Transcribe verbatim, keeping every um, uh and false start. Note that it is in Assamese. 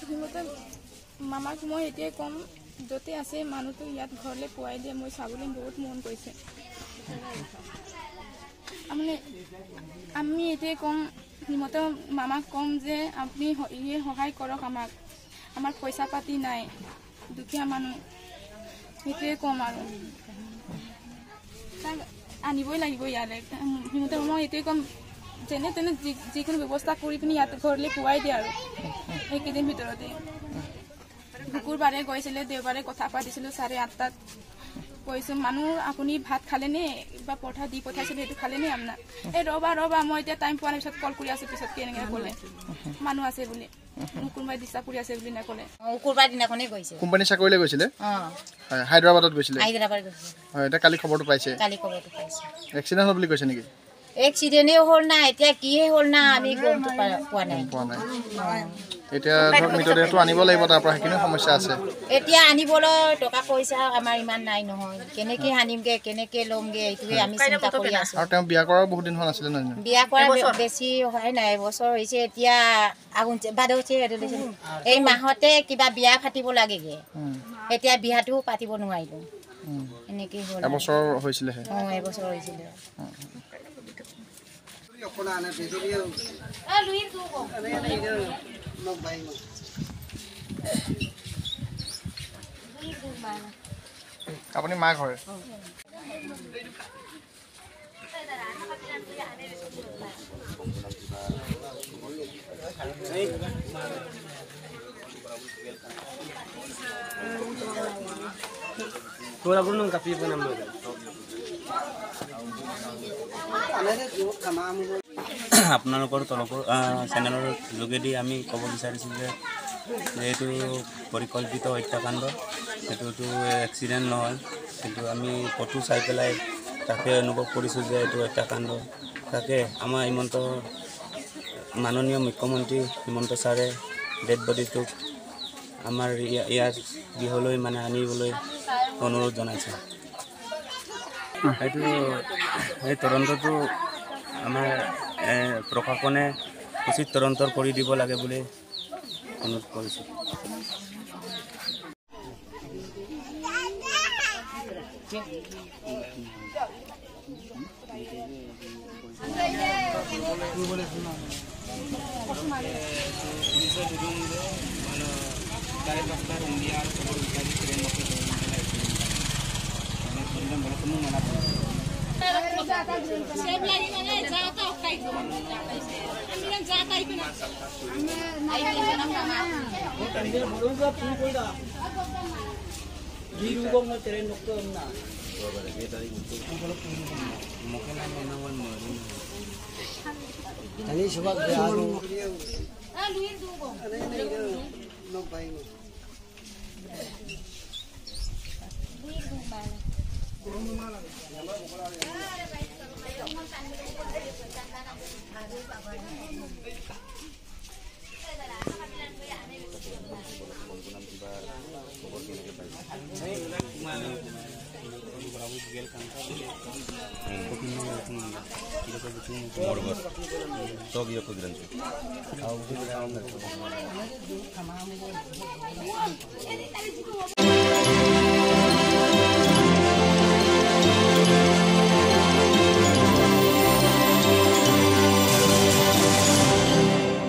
সিহঁতে মামাক মই এতিয়াই কম য'তে আছে মানুহটো ইয়াত ঘৰলৈ পোৱাই দিয়ে মই চাবলৈ বহুত মন কৰিছে মানে আমি এতিয়াই কম সিহঁতে মামাক কম যে আপুনি ইয়ে সহায় কৰক আমাক আমাৰ পইচা পাতি নাই দুখীয়া মানুহ সেইটোৱে কম আৰু তাক আনিবই লাগিব ইয়ালে সিহঁতে মই এইটোৱে কম যেনে তেনে যিকোনো ব্যৱস্থা কৰি পিনি ইয়াত ঘৰলৈ পোৱাই দিয়ে আৰু এইকেইদিন ভিতৰতে শুকুৰবাৰে গৈছিলে দেওবাৰে কথা পাতিছিলোঁ চাৰে আঠটাত কৈছোঁ মানুহ আপুনি ভাত খালেনে বা পঠা দি পঠাইছিলোঁ সেইটো খালেনে আপোনাৰ এই ৰ'বা ৰ'বা মই এতিয়া টাইম পোৱা নাই পিছত কল কৰি আছোঁ পিছত কেনেকৈ ক'লে মানুহ আছে বুলি মোক কোনোবাই ডিষ্টাৰ্ব কৰি আছে বুলি নক'লে শুকুৰবাৰ দিনাখনেই গৈছে কোম্পানী চাকৰিলৈ গৈছিলে হয় হায়দৰাবাদত গৈছিলে হায়দৰাবাদ গৈছে হয় এতিয়া কালি খবৰটো পাইছে কালি খবৰটো পাইছে এক্সিডেণ্ট হ'ল বুলি কৈছে নেকি এক্সিডেণ্টে হ'ল না এতিয়া কিহে হ'ল না আমি গম পোৱা নাই পোৱা নাই এতিয়া ধৰক মৃতদেহটো আনিব লাগিব তাৰ পৰা সেইখিনি সমস্যা আছে এতিয়া আনিবলৈ টকা পইচা আমাৰ ইমান নাই নহয় কেনেকে আনিমগে কেনেকে ল'মগে এইটোৱে আমি চিন্তা কৰি আছো আৰু তেওঁ বিয়া কৰাৰ বহুত দিন হোৱা নাছিলে নহয় বিয়া কৰা বেছি হয় নাই এবছৰ হৈছে এতিয়া আগুন বাদৌছে এই মাহতে কিবা বিয়া পাতিব লাগেগে এতিয়া বিয়াটো পাতিব নোৱাৰিলো এনেকে হ'ল এবছৰ হৈছিলেহে অ এবছৰ হৈছিলে আপুনি মা ঘৰে Pura pura nung kapi po naman. আপোনালোকৰ তৰফৰ চেনেলৰ যোগেদি আমি ক'ব বিচাৰিছোঁ যে এইটো পৰিকল্পিত হত্যাকাণ্ড এইটোতো এক্সিডেণ্ট নহয় কিন্তু আমি ফটো চাই পেলাই তাকে অনুভৱ কৰিছোঁ যে এইটো হত্যাকাণ্ড তাকে আমাৰ হিমন্ত মাননীয় মুখ্যমন্ত্ৰী হিমন্ত ছাৰে ডেড বডিটোক আমাৰ ইয়াৰ গৃহলৈ মানে আনিবলৈ অনুৰোধ জনাইছে এইটো এই তদন্তটো আমাৰ প্ৰশাসনে উচিত তদন্ত কৰি দিব লাগে বুলি অনুৰোধ কৰিছোঁ Todo yo grande. Au